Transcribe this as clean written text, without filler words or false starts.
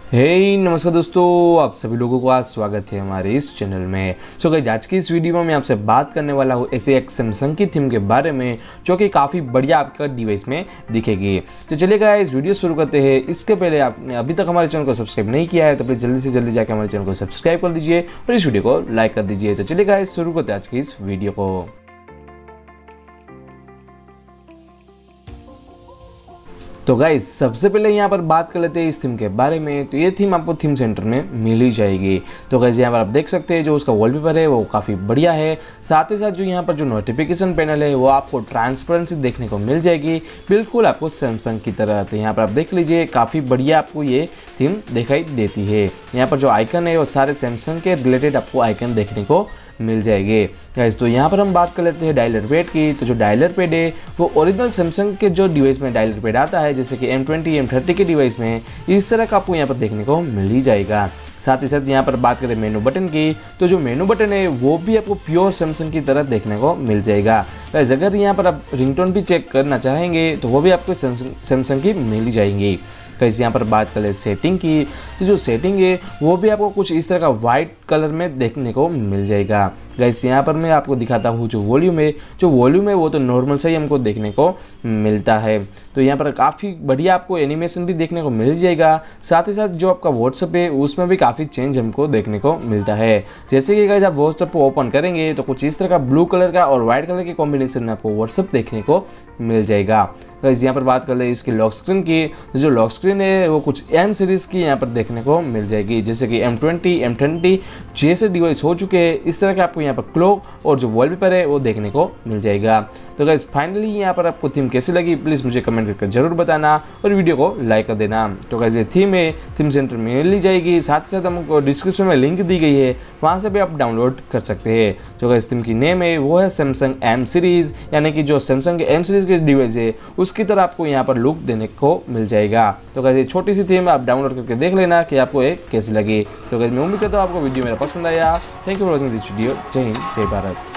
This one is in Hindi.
नमस्कार दोस्तों, आप सभी लोगों का स्वागत है हमारे इस चैनल में। सो गाइस, आज की इस वीडियो में मैं आपसे बात करने वाला हूँ ऐसे एक सैमसंग की थीम के बारे में जो कि काफ़ी बढ़िया आपका डिवाइस में दिखेगी। तो चलिए गाइस, वीडियो शुरू करते हैं। इसके पहले आपने अभी तक हमारे चैनल को सब्सक्राइब नहीं किया है तो प्लीज़ जल्दी से जल्दी जाकर हमारे चैनल को सब्सक्राइब कर दीजिए और इस वीडियो को लाइक कर दीजिए। तो चलिए गाइस, शुरू करते हैं आज की इस वीडियो को। तो गाइस, सबसे पहले यहाँ पर बात कर लेते हैं इस थीम के बारे में। तो ये थीम आपको थीम सेंटर में मिल ही जाएगी। तो गाइस, यहाँ पर आप देख सकते हैं जो उसका वॉलपेपर है वो काफ़ी बढ़िया है। साथ ही साथ जो यहाँ पर जो नोटिफिकेशन पैनल है वो आपको ट्रांसपेरेंसी देखने को मिल जाएगी, बिल्कुल आपको सैमसंग की तरह। तो यहाँ पर आप देख लीजिए, काफ़ी बढ़िया आपको ये थीम दिखाई देती है। यहाँ पर जो आइकन है वो सारे सैमसंग के रिलेटेड आपको आइकन देखने को मिल जाएंगे। गाइस, तो यहाँ पर हम बात कर लेते हैं डायलर पैड की। तो जो डायलर पैड है वो ओरिजिनल सैमसंग के जो डिवाइस में डायलर पैड आता है, जैसे कि M20 M30 के डिवाइस में इस तरह का आपको यहाँ पर देखने को मिल ही जाएगा। साथ ही साथ यहाँ पर बात करें मेनू बटन की, तो जो मेनू बटन है वो भी आपको प्योर सैमसंग की तरह देखने को मिल जाएगा। गाइस, अगर यहाँ पर आप रिंगटोन भी चेक करना चाहेंगे तो वो भी आपको सैमसंग की मिल ही जाएंगी। गाइस, यहाँ पर बात कर ले सेटिंग की, तो जो सेटिंग है वो भी आपको कुछ इस तरह का वाइट कलर में देखने को मिल जाएगा। गाइस, यहाँ पर मैं आपको दिखाता हूँ जो वॉल्यूम है वो तो नॉर्मल से ही हमको देखने को मिलता है। तो यहाँ पर काफ़ी बढ़िया आपको एनिमेशन भी देखने को मिल जाएगा। साथ ही साथ जो आपका व्हाट्सअप है उसमें भी काफ़ी चेंज हमको देखने को मिलता है। जैसे कि गाइस, आप व्हाट्सअप को ओपन करेंगे तो कुछ इस तरह का ब्लू कलर का और वाइट कलर के कॉम्बिनेशन में आपको व्हाट्सअप देखने को मिल जाएगा। गाइस, यहाँ पर बात कर ले इसकी लॉक स्क्रीन की, तो जो लॉक स्क्रीन है वो कुछ M सीरीज़ की यहाँ पर देखने को मिल जाएगी, जैसे कि M20 M30 जैसे डिवाइस हो चुके हैं इस तरह के आपको यहाँ पर क्लॉक और जो वॉलपेपर है वो देखने को मिल जाएगा। तो गाइस, फाइनली यहाँ पर आपको थीम कैसी लगी प्लीज़ मुझे कमेंट करके जरूर बताना और वीडियो को लाइक कर देना। तो गाइस, ये थीम है थीम सेंटर में मिल जाएगी। साथ ही साथ हमको डिस्क्रिप्शन में लिंक दी गई है, वहाँ से भी आप डाउनलोड कर सकते हैं। जो गाइस, थीम की नेम है वो है सैमसंग M सीरीज़, यानी कि जो सैमसंग के M सीरीज़ के डिवाइस है उसकी तरह आपको यहाँ पर लुक देने को मिल जाएगा। तो गाइस, ये छोटी सी थीम आप डाउनलोड करके देख लेना कि आपको ये कैसी लगी। तो गाइस, मैं उम्मीद करता हूँ आपको वीडियो मेरा पसंद आया। Thank you for watching this video. जय हिंद, जय भारत।